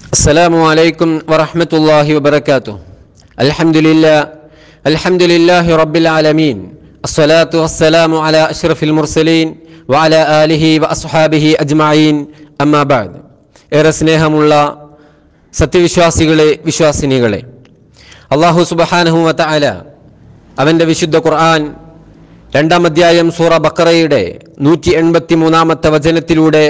അസ്സലാമു അലൈക്കും വറഹ്മത്തുള്ളാഹി വബറകാതുഹു. അൽഹംദുലില്ലാഹി റബ്ബിൽ ആലമീൻ. അസ്സലാത്തു വസ്സലാമു അലാ അഷ്റഫിൽ മുർസലീൻ വഅലാ ആലിഹി വഅസ്ഹാബിഹി അജ്മഈൻ. അമ്മാ ബഅദ്. ഏറെ സ്നേഹമുള്ള സത്യവിശ്വാസികളെ, വിശ്വാസിനികളെ, അല്ലാഹു സുബ്ഹാനഹു വ തആല അവൻ്റെ വിശുദ്ധ ഖുർആൻ 2-ാം അധ്യായം സൂറ ബഖറയുടെ 183-ാമത്തെ വചനത്തിലൂടെ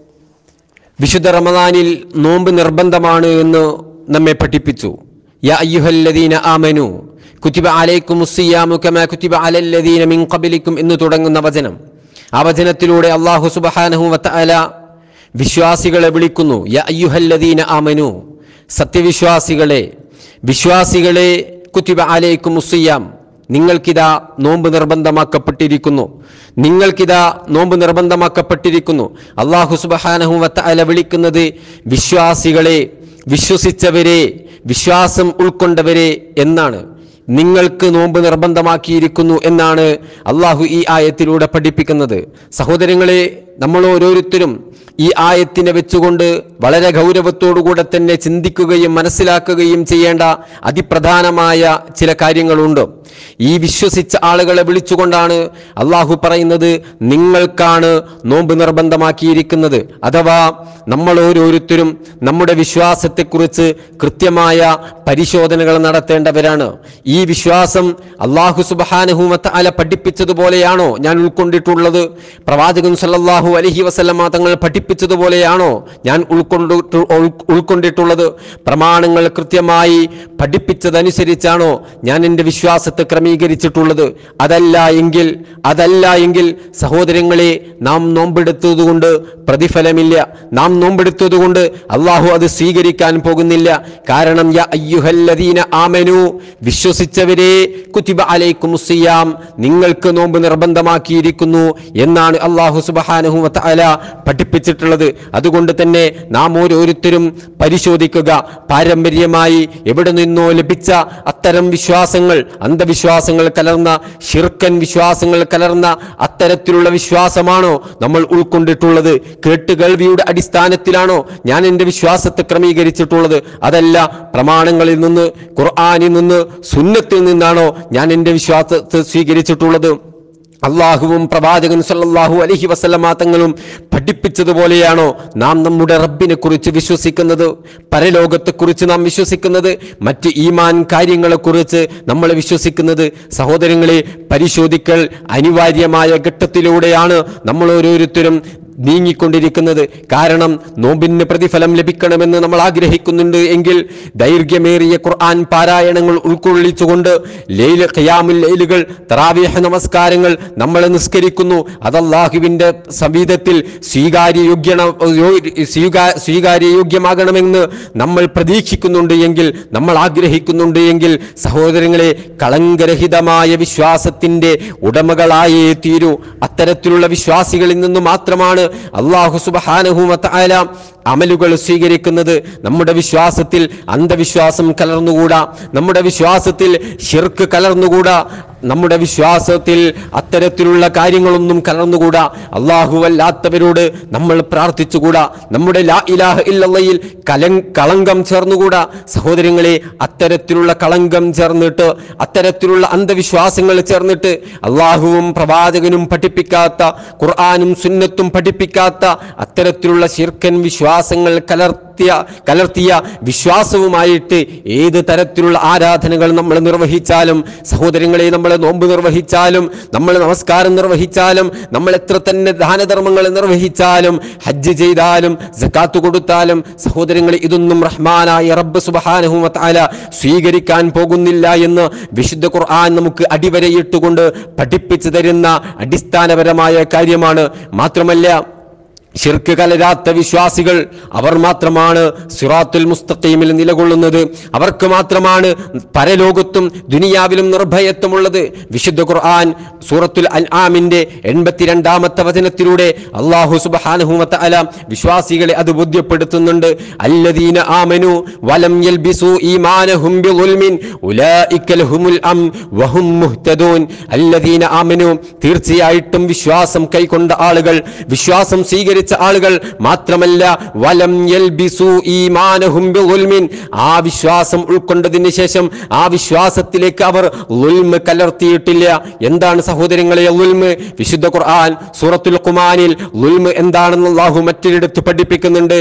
വിശുദ്ധ റമദാനിൽ നോമ്പ് നിർബന്ധമാണ് എന്ന് നമ്മെ പഠിപ്പിച്ചു. യാ അയ്യുഹല്ലദീന ആമനു കുതിബ അലൈക്കുമുസ്സിയാമു കമാ കുതിബ അലല്ലദീന മിൻ ഖബ്ലിക്കും എന്ന് തുടങ്ങുന്ന വചനം. ആ വചനത്തിലൂടെ അല്ലാഹു സുബ്ഹാനഹു വ തആല വിശ്വാസികളെ വിളിക്കുന്നു. യാ അയ്യുഹല്ലദീന ആമനു, സത്യവിശ്വാസികളെ, വിശ്വാസികളെ, കുതിബ അലൈക്കുമുസ്സിയാം, നിങ്ങൾക്കിതാ നോമ്പ് നിർബന്ധമാക്കപ്പെട്ടിരിക്കുന്നു, നിങ്ങൾക്കിതാ നോമ്പ് നിർബന്ധമാക്കപ്പെട്ടിരിക്കുന്നു. അല്ലാഹു സുബ്ഹാനഹു വ തആല വിളിക്കുന്നത് വിശ്വാസികളെ, വിശ്വസിച്ചവരെ, വിശ്വാസം ഉൾക്കൊണ്ടവരെ എന്നാണ്. നിങ്ങൾക്ക് നോമ്പ് നിർബന്ധമാക്കിയിരിക്കുന്നു എന്നാണ് അല്ലാഹു ഈ ആയത്തിലൂടെ പഠിപ്പിക്കുന്നത്. സഹോദരങ്ങളെ, നമ്മൾ ഓരോരുത്തരും ഈ ആയത്തിനെ വെച്ചുകൊണ്ട് വളരെ ഗൗരവത്തോടുകൂടെ തന്നെ ചിന്തിക്കുകയും മനസ്സിലാക്കുകയും ചെയ്യേണ്ട അതിപ്രധാനമായ ചില കാര്യങ്ങളുണ്ട്. ഈ വിശ്വസിച്ച ആളുകളെ വിളിച്ചുകൊണ്ടാണ് അള്ളാഹു പറയുന്നത്, നിങ്ങൾക്കാണ് നോമ്പ് നിർബന്ധമാക്കിയിരിക്കുന്നത്. അഥവാ നമ്മൾ ഓരോരുത്തരും നമ്മുടെ വിശ്വാസത്തെക്കുറിച്ച് കൃത്യമായ പരിശോധനകൾ നടത്തേണ്ടവരാണ്. ഈ വിശ്വാസം അള്ളാഹു സുബ്ഹാനഹു വ തആല പഠിപ്പിച്ചതുപോലെയാണോ ഞാൻ ഉൾക്കൊണ്ടിട്ടുള്ളത്? പ്രവാചകൻ സല്ലല്ലാഹു അലൈഹി വസല്ലമ തങ്ങൾ പഠിപ്പിച്ചതുപോലെയാണോ ഞാൻ ഉൾക്കൊണ്ടിട്ടുള്ളത്? പ്രമാണങ്ങൾ കൃത്യമായി പഠിപ്പിച്ചതനുസരിച്ചാണോ ഞാൻ എൻ്റെ വിശ്വാസത്തെ ക്രമീകരിച്ചിട്ടുള്ളത്? അതല്ല എങ്കിൽ സഹോദരങ്ങളെ, നാം നോമ്പെടുത്തതുകൊണ്ട് പ്രതിഫലമില്ല. നാം നോമ്പെടുത്തതുകൊണ്ട് അള്ളാഹു അത് സ്വീകരിക്കാൻ പോകുന്നില്ല. കാരണം യാ അയ്യുഹല്ലദീന ആമനു, വിശ്വസിച്ചവരെ, കുതിബ അലൈക്കുമുസ്സിയാം, നിങ്ങൾക്ക് നോമ്പ് നിർബന്ധമാക്കിയിരിക്കുന്നു എന്നാണ് അള്ളാഹു സുബ്ഹാനഹു വ തആല പഠിപ്പിച്ചിട്ടുള്ളത്. അതുകൊണ്ട് തന്നെ നാം ഓരോരുത്തരും പരിശോധിക്കുക. പാരമ്പര്യമായി എവിടെ നിന്നോ ലഭിച്ച അത്തരം വിശ്വാസങ്ങൾ, അന്ധവിശ്വാസങ്ങൾ കലർന്ന, ശിർക്കൻ വിശ്വാസങ്ങൾ കലർന്ന അത്തരത്തിലുള്ള വിശ്വാസമാണോ നമ്മൾ ഉൾക്കൊണ്ടിട്ടുള്ളത്? കേട്ടുകേൾവിയുടെ അടിസ്ഥാനത്തിലാണോ ഞാൻ എൻ്റെ വിശ്വാസത്തെ ക്രമീകരിച്ചിട്ടുള്ളത്? അതല്ല, പ്രമാണങ്ങളിൽ നിന്ന്, ഖുർആനിൽ നിന്ന്, സുന്നത്തിൽ നിന്നാണോ ഞാൻ എൻ്റെ വിശ്വാസത്തെ സ്വീകരിച്ചിട്ടുള്ളത്? അള്ളാഹുവും പ്രവാചകൻ സല്ലല്ലാഹു അലൈഹി വസല്ലമ തങ്ങളും പഠിപ്പിച്ചതുപോലെയാണോ നാം നമ്മുടെ റബ്ബിനെ കുറിച്ച് വിശ്വസിക്കുന്നത്? പരലോകത്തെക്കുറിച്ച് നാം വിശ്വസിക്കുന്നത്? മറ്റ് ഈമാൻ കാര്യങ്ങളെക്കുറിച്ച് നമ്മൾ വിശ്വസിക്കുന്നത്? സഹോദരങ്ങളെ, പരിശോധിക്കൽ അനിവാര്യമായ ഘട്ടത്തിലൂടെയാണ് നമ്മൾ ഓരോരുത്തരും നീങ്ങിക്കൊണ്ടിരിക്കുന്നത്. കാരണം നോമ്പിന് പ്രതിഫലം ലഭിക്കണമെന്ന് നമ്മൾ ആഗ്രഹിക്കുന്നുണ്ട് എങ്കിൽ ദൈർഘ്യമേറിയ ഖുർആൻ പാരായണങ്ങൾ ഉൾക്കൊള്ളിച്ചുകൊണ്ട് ഖിയാമുൽ ലൈലുകൾ, തറാവീഹ് നമസ്കാരങ്ങൾ നമ്മൾ നിസ്കരിക്കുന്നു. അത് അല്ലാഹുവിൻ്റെ സംവിധത്തിൽ സ്വീകാര്യയോഗ്യമാകണമെന്ന് നമ്മൾ പ്രതീക്ഷിക്കുന്നുണ്ട് എങ്കിൽ, നമ്മൾ ആഗ്രഹിക്കുന്നുണ്ട് എങ്കിൽ, സഹോദരങ്ങളെ, കളങ്കരഹിതമായ വിശ്വാസത്തിൻ്റെ ഉടമകളായേ തീരൂ. അത്തരത്തിലുള്ള വിശ്വാസികളിൽ നിന്ന് മാത്രമാണ് അല്ലാഹു സുബ്ഹാനഹു വ തആല അമലുകൾ സ്വീകരിക്കുന്നത്. നമ്മുടെ വിശ്വാസത്തിൽ അന്ധവിശ്വാസം കലർന്നുകൂടാ, നമ്മുടെ വിശ്വാസത്തിൽ ശിർക്ക് കലർന്നുകൂടാ, നമ്മുടെ വിശ്വാസത്തിൽ അത്തരത്തിലുള്ള കാര്യങ്ങളൊന്നും കലർന്നുകൂടാ. അല്ലാഹുവല്ലാത്തവരോട് നമ്മൾ പ്രാർത്ഥിച്ചുകൂടാ. നമ്മുടെ ലാ ഇലാഹ ഇല്ലല്ലാഹയിൽ കളങ്കം ചേർന്നുകൂടാ. സഹോദരങ്ങളെ, അത്തരത്തിലുള്ള കളങ്കം ചേർന്നിട്ട്, അത്തരത്തിലുള്ള അന്ധവിശ്വാസങ്ങൾ ചേർന്നിട്ട്, അല്ലാഹുവും പ്രവാചകനും പഠിപ്പിക്കാത്ത, ഖുർആനും സുന്നത്തും പഠിപ്പിക്കാത്ത അത്തരത്തിലുള്ള ശിർക്കൻ വിശ്വാസങ്ങൾ കലർത്തിയ വിശ്വാസവുമായിട്ട് ഏത് തരത്തിലുള്ള ആരാധനകൾ നമ്മൾ നിർവഹിച്ചാലും, സഹോദരങ്ങളെ, നമ്മൾ നോമ്പ് നിർവഹിച്ചാലും, നമ്മൾ നമസ്കാരം നിർവഹിച്ചാലും, നമ്മൾ എത്ര തന്നെ ദാനധർമ്മങ്ങൾ നിർവഹിച്ചാലും, ഹജ്ജ് ചെയ്താലും, സക്കാത്ത് കൊടുത്താലും, സഹോദരങ്ങളെ, ഇതൊന്നും റഹ്മാനായ റബ്ബ് സുബ്ഹാനഹു വ തആല സ്വീകരിക്കാൻ പോകുന്നില്ല എന്ന് വിശുദ്ധ ഖുർആൻ നമുക്ക് അടിവരയിട്ടുകൊണ്ട് പഠിപ്പിച്ചു തരുന്ന അടിസ്ഥാനപരമായ കാര്യമാണ്. മാത്രമല്ല, ശിർക്ക് കലരാത്ത വിശ്വാസികൾ, അവർ മാത്രമാണ് സിറാത്തുൽ മുസ്തഖീമിൽ നിലകൊള്ളുന്നത്. അവർക്ക് മാത്രമാണ് പരലോകത്തും ദുനിയാവിലും നിർഭയത്വമുള്ളത്. വിശുദ്ധ ഖുർആൻ സൂറത്തുൽ അൻആമിന്റെ 82-ാമത്തെ വചനത്തിലൂടെ അല്ലാഹു സുബ്ഹാനഹു വ തആല വിശ്വാസികളെ അത് ബോധ്യപ്പെടുത്തുന്നുണ്ട്. അല്ലദീന ആമനു വലം യൽബിസു ഈമാനഹും ബിളുൽമിൻ ഉലൈക ലഹുമുൽ അംൻ വഹും മുഹ്തദൂൻ. അല്ലദീന ആമനു, തീർച്ചയായിട്ടും വിശ്വാസം കൈക്കൊണ്ട ആളുകൾ, വിശ്വാസം സ്വീകരിച്ച സ്വീകരിച്ച ആളുകൾ മാത്രമല്ല വലം യൽബിസു ഈമാനഹും ബിളുൽമിൻ, ആ വിശ്വാസം ഉൾക്കൊണ്ടതിന് ശേഷം ആ വിശ്വാസത്തിലേക്ക് അവർ ളുൽമ് കലർത്തിയിട്ടില്ല. എന്താണ് സഹോദരങ്ങളെ ളുൽമ്? വിശുദ്ധ ഖുർആൻ സൂറത്തുൽ ലുഖ്മാനിൽ ളുൽമ് എന്താണെന്ന് അല്ലാഹു മറ്റൊരിടത്ത് പഠിപ്പിക്കുന്നുണ്ട്.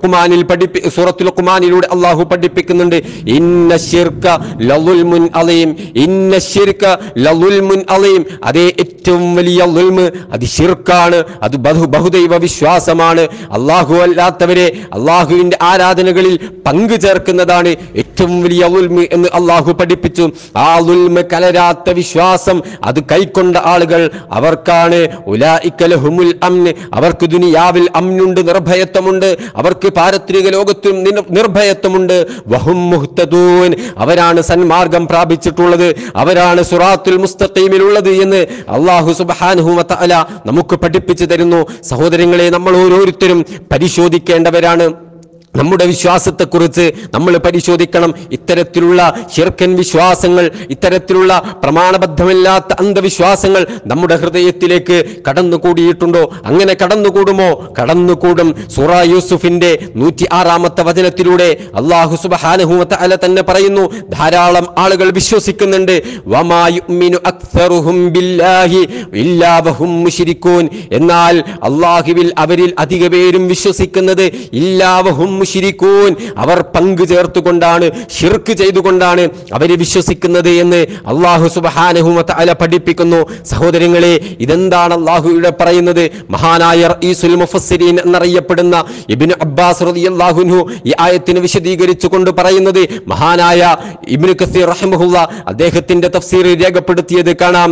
സൂറത്തുൽ ലുഖ്മാനിലൂടെ അല്ലാഹു പഠിപ്പിക്കുന്നുണ്ട്, ഇന്ന ശിർക ലളുൽമുൻ അലീം, ഇന്ന ശിർക ലളുൽമുൻ അലീം. അതേ ഏറ്റവും വലിയ ളുൽമ് അത് ശിർക്കാണ്, അത് ബഹുദൈവ വിശ്വാസമാണ്. അല്ലാഹു അല്ലാത്തവരെ അല്ലാഹുവിന്റെ ആരാധനകളിൽ പങ്കു ചേർക്കുന്നതാണ് ഏറ്റവും വലിയ ളുൽമ് എന്ന് അല്ലാഹു പഠിപ്പിച്ചു. ആ ളുൽമ് കലരാത്ത വിശ്വാസം അത് കൈക്കൊണ്ട ആളുകൾ അവർക്കാണ് ഉലൈക ലഹുമുൽ അംൻ, അവർക്ക് ദുനിയാവിൽ അംനുണ്ട്, നിർഭയത്വമുണ്ട്, അവർക്ക് പാരത്രിക ലോകത്തും നിർഭയത്വമുണ്ട്. വഹും മുഹ്തദൂൻ, അവരാണ് സന്മാർഗം പ്രാപിച്ചിട്ടുള്ളത്, അവരാണ് സിറാത്തുൽ മുസ്തഖീമിലുള്ളത് എന്ന് അല്ലാഹു സുബ്ഹാനഹു വ തആല നമുക്ക് പഠിപ്പിച്ചു തരുന്നു. സഹോദരങ്ങളെ, നമ്മൾ ഓരോരുത്തരും പരിശോധിക്കേണ്ടവരാണ്. നമ്മുടെ വിശ്വാസത്തെക്കുറിച്ച് നമ്മൾ പരിശോധിക്കണം. ഇത്തരത്തിലുള്ള ശിർക്കൻ വിശ്വാസങ്ങൾ, ഇത്തരത്തിലുള്ള പ്രമാണബദ്ധമില്ലാത്ത അന്ധവിശ്വാസങ്ങൾ നമ്മുടെ ഹൃദയത്തിലേക്ക് കടന്നുകൂടിയിട്ടുണ്ടോ? അങ്ങനെ കടന്നുകൂടുമോ? കടന്നുകൂടും. സൂറ യൂസുഫിന്റെ 106-ാമത്തെ വചനത്തിലൂടെ അല്ലാഹു സുബ്ഹാനഹു വ തആല തന്നെ പറയുന്നു, ധാരാളം ആളുകൾ വിശ്വസിക്കുന്നുണ്ട്. വമാ യുഅ്മിനു അക്സറുഹും ബില്ലാഹി ഇല്ലാ വഹും മുശ്രികൂൻ, എന്നാൽ അല്ലാഹുവിൽ അവരിൽ അധിക പേരും വിശ്വസിക്കുന്നത് ഇല്ലാ വഹും മുശ്രികൂൻ, അവർ പങ്കു ചേർത്തുകൊണ്ടാണ്, ശിർക്ക് ചെയ്തുകൊണ്ടാണ് അവർ വിശ്വസിക്കുന്നത് എന്ന് അല്ലാഹു സുബ്ഹാനഹു വ തആല പഠിപ്പിക്കുന്നു. സഹോദരങ്ങളെ, ഇതെന്താണ് അല്ലാഹു ഇവിടെ പറയുന്നത്? മഹാനായ റഈസുൽ മുഫസ്സിരീൻ എന്നറിയപ്പെടുന്ന ഇബ്നു അബ്ബാസ് റളിയല്ലാഹു അൻഹു ഈ ആയത്തിനെ വിശദീകരിച്ചുകൊണ്ട് പറയുന്നത്, മഹാനായ ഇബ്നു കസീർ റഹിമഹുല്ലാ അദ്ദേഹത്തിന്റെ തഫ്സീറിൽ രേഖപ്പെടുത്തിയത് കാണാം.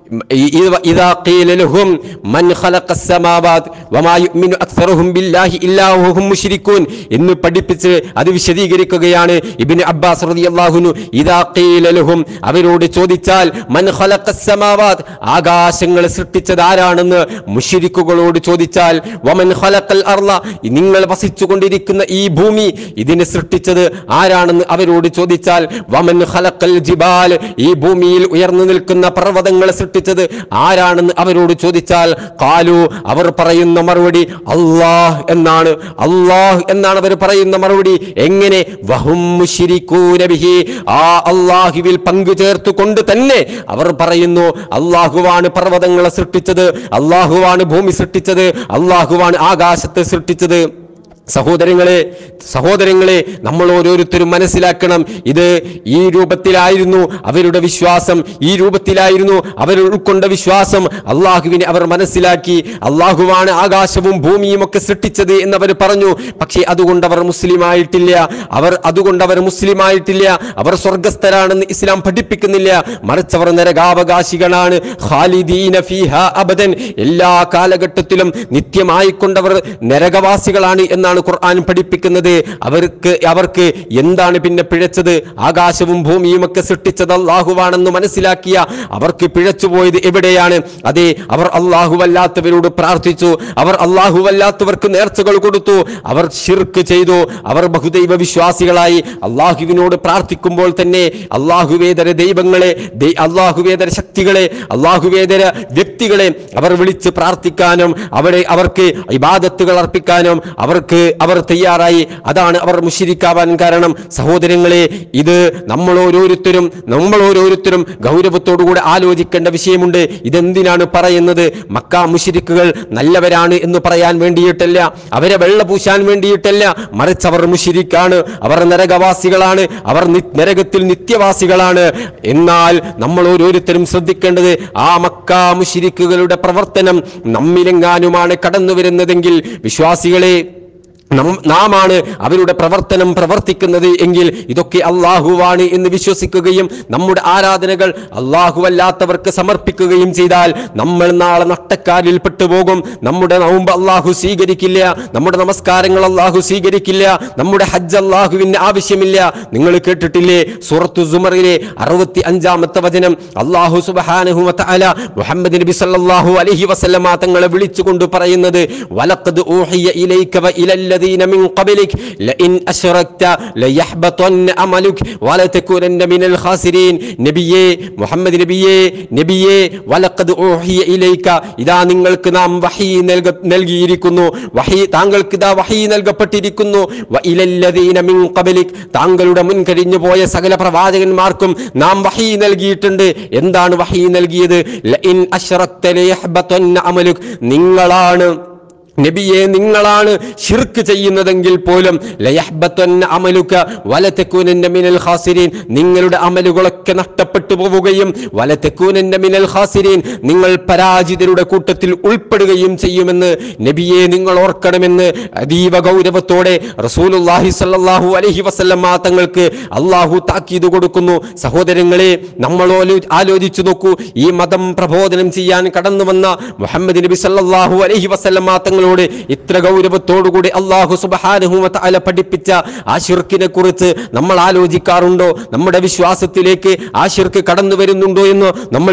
ഇദാ ഖീല ലഹും മൻ ഖലഖസ് സമാവാത് വമാ യുഅ്മിനു അക്സറുഹും ബില്ലാഹി ഇല്ലാ വഹും മുശ്രികൂൻ എന്ന് പഠിപ്പിച്ച് അത് വിശദീകരിക്കുകയാണ് ഇബ്നു അബ്ബാസ് റളിയല്ലാഹു അൻഹു. ഇദാ ഖീല ലഹും, അവരോട് ചോദിച്ചാൽ, മൻ ഖലഖസ് സമാവാത്, ആകാശങ്ങളെ സൃഷ്ടിച്ചത് ആരാണെന്ന് മുശ്രിക്കുകളോട് ചോദിച്ചാൽ, വമൻ ഖലഖൽ അർള, നിങ്ങൾ വസിച്ചുകൊണ്ടിരിക്കുന്ന ഈ ഭൂമി ഇതിനെ സൃഷ്ടിച്ചത് ആരാണെന്ന് അവരോട് ചോദിച്ചാൽ, വമൻ ഖലഖൽ ജിബാൽ, ഈ ഭൂമിയിൽ ഉയർന്നു നിൽക്കുന്ന പർവ്വതങ്ങളെ സൃഷ്ടിച്ചത് ആരാണെന്ന് അവരോട് ചോദിച്ചാൽ, ഖാലു, അവർ പറയുന്ന മറുപടി അല്ലാഹ് എന്നാണ്. അല്ലാഹ് എന്നാണ് അവർ പറയുന്ന മറുപടി. എങ്ങനെ? വഹും മുശ്രികൂന ബിഹി, ആ അല്ലാഹുവിൽ പങ്കു ചേർത്തുകൊണ്ട് തന്നെ അവർ പറയുന്നു അല്ലാഹുവാണ് പർവ്വതങ്ങളെ സൃഷ്ടിച്ചത്, അല്ലാഹുവാണ് ഭൂമി സൃഷ്ടിച്ചത്, അല്ലാഹുവാണ് ആകാശത്തെ സൃഷ്ടിച്ചത്. സഹോദരങ്ങളെ, നമ്മൾ ഓരോരുത്തരും മനസ്സിലാക്കണം, ഇത് ഈ രൂപത്തിലായിരുന്നു അവരുടെ വിശ്വാസം, ഈ രൂപത്തിലായിരുന്നു അവർ ഉൾക്കൊണ്ട വിശ്വാസം. അള്ളാഹുവിനെ അവർ മനസ്സിലാക്കി, അള്ളാഹുവാണ് ആകാശവും ഭൂമിയും ഒക്കെ സൃഷ്ടിച്ചത് എന്നവർ പറഞ്ഞു. പക്ഷേ അതുകൊണ്ട് അവർ മുസ്ലിമായിട്ടില്ല, അവർ സ്വർഗസ്ഥരാണെന്ന് ഇസ്ലാം പഠിപ്പിക്കുന്നില്ല. മറിച്ച് അവർ നരകാവകാശികളാണ്. ഖാലിദീന ഫീഹാ അബദൻ, എല്ലാ കാലഘട്ടത്തിലും നിത്യമായിക്കൊണ്ടവർ നരകവാസികളാണ് എന്നാണ് ഖുർആൻ പഠിപ്പിക്കുന്നത്. അവർക്ക് എന്താണ് പിന്നെ പിഴച്ചത്? ആകാശവും ഭൂമിയും ഒക്കെ സൃഷ്ടിച്ചത് അല്ലാഹുവാണെന്ന് മനസ്സിലാക്കിയ അവർക്ക് പിഴച്ചുപോയത് എവിടെയാണ്? അതെ, അവർ അല്ലാഹുവല്ലാത്തവരോട് പ്രാർത്ഥിച്ചു, അവർ അല്ലാഹുവല്ലാത്തവർക്ക് നേർച്ചകൾ കൊടുത്തു, അവർ ശിർക്ക് ചെയ്തു, അവർ ബഹുദൈവ വിശ്വാസികളായി. അല്ലാഹുവിനോട് പ്രാർത്ഥിക്കുമ്പോൾ തന്നെ അല്ലാഹുവേതര ദൈവങ്ങളെ, അല്ലാഹുവേതര ശക്തികളെ, അല്ലാഹുവേതര വ്യക്തികളെ അവർ വിളിച്ച് പ്രാർത്ഥിക്കാനും അവർക്ക് ഇബാദത്തുകൾ അർപ്പിക്കാനും അവർ തയ്യാറായി. അതാണ് അവർ മുശ്രിക്കാവാൻ കാരണം. സഹോദരങ്ങളെ, ഇത് നമ്മൾ ഓരോരുത്തരും ഗൗരവത്തോടുകൂടെ ആലോചിക്കേണ്ട വിഷയമുണ്ട്. ഇതെന്തിനാണ് പറയുന്നത്? മക്ക മുശ്രിക്കുകൾ നല്ലവരാണ് എന്ന് പറയാൻ വേണ്ടിയിട്ടല്ല, അവരെ വെള്ളപൂശാൻ വേണ്ടിയിട്ടല്ല, മറിച്ച് അവർ മുശ്രിക്കാണ്, അവർ നരകവാസികളാണ്, അവർ നരകത്തിൽ നിത്യവാസികളാണ്. എന്നാൽ നമ്മൾ ഓരോരുത്തരും ശ്രദ്ധിക്കേണ്ടത്, ആ മക്ക മുശ്രിക്കുകളുടെ പ്രവർത്തനം നമ്മിലെങ്ങാനുമാണ് കടന്നു വരുന്നതെങ്കിൽ, വിശ്വാസികളെ, നാമാണ് അവരുടെ പ്രവർത്തനം പ്രവർത്തിക്കുന്നത് എങ്കിൽ ഇതൊക്കെ അല്ലാഹുവാണ് എന്ന് വിശ്വസിക്കുകയും നമ്മുടെ ആരാധനകൾ അല്ലാഹുവല്ലാത്തവർക്ക് സമർപ്പിക്കുകയും ചെയ്താൽ നമ്മൾ നാളെ നഷ്ടക്കാരിൽ പെട്ടുപോകും. നമ്മുടെ നോമ്പ് അല്ലാഹു സ്വീകരിക്കില്ല, നമ്മുടെ നമസ്കാരങ്ങൾ അല്ലാഹു സ്വീകരിക്കില്ല, നമ്മുടെ ഹജ്ജ് അല്ലാഹുവിന് ആവശ്യമില്ല. നിങ്ങൾ കേട്ടിട്ടില്ലേ സൂറത്തു സുമറിലെ 65-ാമത്തെ വചനം? അല്ലാഹു സുബ്ഹാനഹു വ തആല മുഹമ്മദ് നബി സല്ലല്ലാഹു അലൈഹി വസല്ലമ തങ്ങളെ വിളിച്ചുകൊണ്ട് പറയുന്നത്, വലഖദ് ഊഹിയ ഇലൈക വ ഇലല്ലദീന വഇലല്ലദീന മിൻ ഖബലിക ലഇൻ അശ്റക്ത ലയഹ്ബതന്ന അമലുക വലതകൂനന്ന മിനൽ ഖാസിരീൻ. നബിയേ, മുഹമ്മദ് നബിയേ, വലഖദ് ഊഹിയ ഇലൈക, ഇതാ നിങ്ങൾക്ക് നാം വഹീ നൽകിയിരിക്കുന്നു, താങ്കൾക്ക് ഇതാ വഹീ നൽകപ്പെട്ടിരിക്കുന്നു. വഇലല്ലദീന മിൻ ഖബലിക, താങ്കളുടെ മുൻകഴിഞ്ഞു പോയ സകല പ്രവാചകന്മാർക്കും നാം വഹീ നൽകിയിട്ടുണ്ട്. എന്താണ് വഹീ നൽകിയത്? ലഇൻ അശ്റക്ത ലയഹ്ബതന്ന അമലുക, നിങ്ങളാണ് ശിർക്ക് ചെയ്യുന്നതെങ്കിൽ പോലും ലയഹ്ബതന്ന അമലുക വലതകൂനന്ന മിനൽ ഖാസിരീൻ, നിങ്ങളുടെ അമലുകളൊക്കെ നഷ്ടപ്പെട്ടു പോവുകയും വലതകൂനന്ന മിനൽ ഖാസിരീൻ, നിങ്ങൾ പരാജിതരുടെ കൂട്ടത്തിൽ ഉൾപ്പെടുകയും ചെയ്യുമെന്ന് നബിയെ നിങ്ങൾ ഓർക്കണമെന്ന് അതീവ ഗൗരവത്തോടെ റസൂലുള്ളാഹി സ്വല്ലല്ലാഹു അലൈഹി വസല്ലം തങ്ങൾക്ക് അല്ലാഹു താക്കീത് കൊടുക്കുന്നു. സഹോദരങ്ങളെ, നമ്മൾ ആലോചിച്ചു നോക്കൂ. ഈ മതം പ്രബോധനം ചെയ്യാൻ കടന്നു വന്ന മുഹമ്മദ് നബി സ്വല്ലല്ലാഹു അലൈഹി വസല്ലം തങ്ങൾ ഇത്ര ഗൗരവത്തോടുകൂടി അല്ലാഹു സുബ്ഹാനഹു വ തആല പഠിപ്പിച്ച ആ ശിർക്കിനെ കുറിച്ച് നമ്മൾ ആലോചിക്കാറുണ്ടോ? നമ്മുടെ വിശ്വാസത്തിലേക്ക് ആ ശിർക്ക് കടന്നു വരുന്നുണ്ടോ എന്ന് നമ്മൾ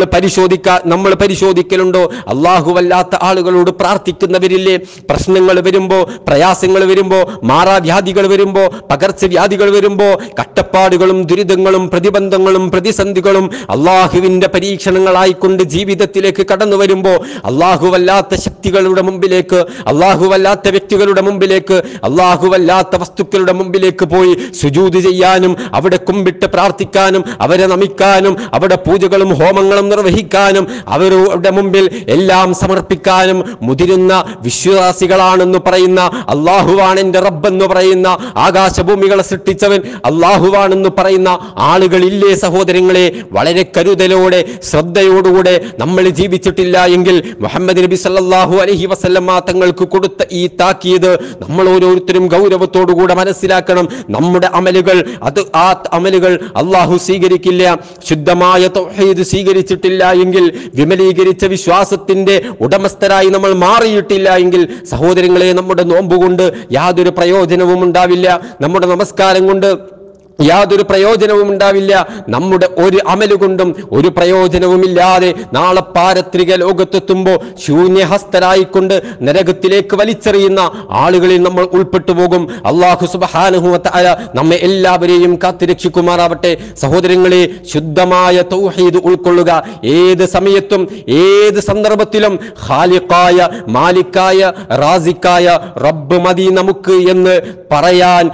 പരിശോധിക്കലുണ്ടോ? അല്ലാഹുവല്ലാത്ത ആളുകളോട് പ്രാർത്ഥിക്കുന്നവരില്ലേ? പ്രശ്നങ്ങൾ വരുമ്പോ, പ്രയാസങ്ങൾ വരുമ്പോ, മാറാവ്യാധികൾ വരുമ്പോ, പകർച്ചവ്യാധികൾ വരുമ്പോ, കഷ്ടപ്പാടുകളും ദുരിതങ്ങളും പ്രതിബന്ധങ്ങളും പ്രതിസന്ധികളും അല്ലാഹുവിന്റെ പരീക്ഷണങ്ങളായിക്കൊണ്ട് ജീവിതത്തിലേക്ക് കടന്നു വരുമ്പോ അല്ലാഹുവല്ലാത്ത ശക്തികളുടെ മുമ്പിലേക്ക്, അല്ലാഹുവല്ലാത്ത വ്യക്തികളുടെ മുമ്പിലേക്ക്, അല്ലാഹുവല്ലാത്ത വസ്തുക്കളുടെ മുമ്പിലേക്ക് പോയി സുജൂദ് ചെയ്യാനും അവിടെ കുമ്പിട്ട് പ്രാർത്ഥിക്കാനും അവരെ നമിക്കാനും അവിടെ പൂജകളും ഹോമങ്ങളും നിർവഹിക്കാനും അവരുടെ മുമ്പിൽ എല്ലാം സമർപ്പിക്കാനും മുതിരുന്ന വിശ്വാസികളാണെന്ന് പറയുന്ന, അല്ലാഹുവാണ് എൻ്റെ റബ്ബെന്ന് പറയുന്ന, ആകാശഭൂമികളെ സൃഷ്ടിച്ചവൻ അല്ലാഹുവാണെന്ന് പറയുന്ന ആളുകളില്ലേ സഹോദരങ്ങളെ? വളരെ കരുതലോടെ ശ്രദ്ധയോടുകൂടെ നമ്മൾ ജീവിച്ചിട്ടില്ല എങ്കിൽ മുഹമ്മദ് നബി സല്ലല്ലാഹു അലൈഹി വസല്ലം തങ്ങൾക്ക് കൊടുത്ത ഈ താക്കീത് നമ്മൾ ഓരോരുത്തരും ഗൗരവത്തോടുകൂടെ മനസ്സിലാക്കണം. നമ്മുടെ അമലുകൾ ആ അമലുകൾ അല്ലാഹു സ്വീകരിക്കില്ല. ശുദ്ധമായ തൗഹീദ് സ്വീകരിച്ചിട്ടില്ല എങ്കിൽ, വിമലീകരിച്ച വിശ്വാസത്തിന്റെ ഉടമസ്ഥരായി നമ്മൾ മാറിയിട്ടില്ല എങ്കിൽ സഹോദരങ്ങളെ, നമ്മുടെ നോമ്പുകൊണ്ട് യാതൊരു പ്രയോജനവും ഉണ്ടാവില്ല, നമ്മുടെ നമസ്കാരം കൊണ്ട് യാതൊരു പ്രയോജനവും ഉണ്ടാവില്ല, നമ്മുടെ ഒരു അമലുകൊണ്ടും ഒരു പ്രയോജനവുമില്ലാതെ നാളെ പാരത്രിക ലോകത്തെത്തുമ്പോൾ ശൂന്യഹസ്തരായിക്കൊണ്ട് നരകത്തിലേക്ക് വലിച്ചെറിയുന്ന ആളുകളിൽ നമ്മൾ ഉൾപ്പെട്ടു പോകും. അല്ലാഹു സുബ്ഹാനഹു വ തആല നമ്മെ എല്ലാവരെയും കാത്തുരക്ഷിക്കുമാറാവട്ടെ. സഹോദരങ്ങളെ, ശുദ്ധമായ തൗഹീദ് ഉൾക്കൊള്ളുക. ഏത് സമയത്തും ഏത് സന്ദർഭത്തിലും ഖാലിഖായ, മാലിക്കായ, റാസിക്കായ റബ്ബ് മതി നമുക്ക് എന്ന് പറയാൻ,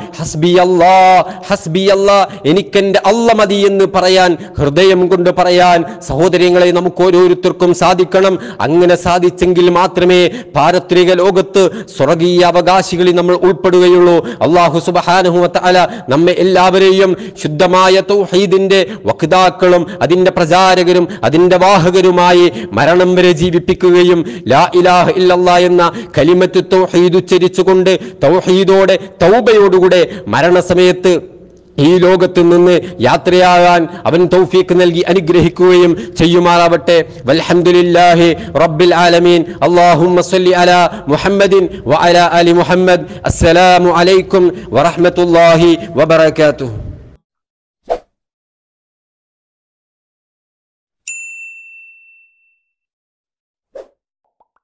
ഹസ്ബി അല്ലാ, എനിക്കെന്റെ അല്ല മതി എന്ന് പറയാൻ, ഹൃദയം കൊണ്ട് പറയാൻ സഹോദരങ്ങളെ നമുക്ക് ഓരോരുത്തർക്കും സാധിക്കണം. അങ്ങനെ സാധിച്ചെങ്കിൽ മാത്രമേ പാരത്രിക ലോകത്ത് സ്വർഗീയ അവകാശികളിൽ നമ്മൾ ഉൾപ്പെടുകയുള്ളൂ. അല്ലാഹു സുബ്ഹാനഹു വ തആല നമ്മെ എല്ലാവരെയും ശുദ്ധമായ തൗഹീദിന്റെ വക്താക്കളും അതിന്റെ പ്രചാരകരും അതിന്റെ വാഹകരുമായി മരണം വരെ ജീവിപ്പിക്കുകയും ലാ ഇലാഹ ഇല്ലല്ലാഹ് എന്ന കലിമത്ത് തൗഹീദ് ഉച്ചരിച്ചുകൊണ്ട് തൗഹീദോടെ തൗബയോടുകൂടെ മരണസമയത്ത് ഈ ലോകത്ത് നിന്ന് യാത്രയാകാൻ അവൻ തൗഫീഖ് നൽകി അനുഗ്രഹിക്കുകയും ചെയ്യുമാറാവട്ടെ. വൽഹംദുലില്ലാഹി റബ്ബിൽ ആലമീൻ. അല്ലാഹുമ്മ സ്വല്ലി അലാ മുഹമ്മദിൻ വഅലാ ആലി മുഹമ്മദ്. അസ്സലാമു അലൈക്കും വറഹ്മത്തുള്ളാഹി വബറകാതുഹു.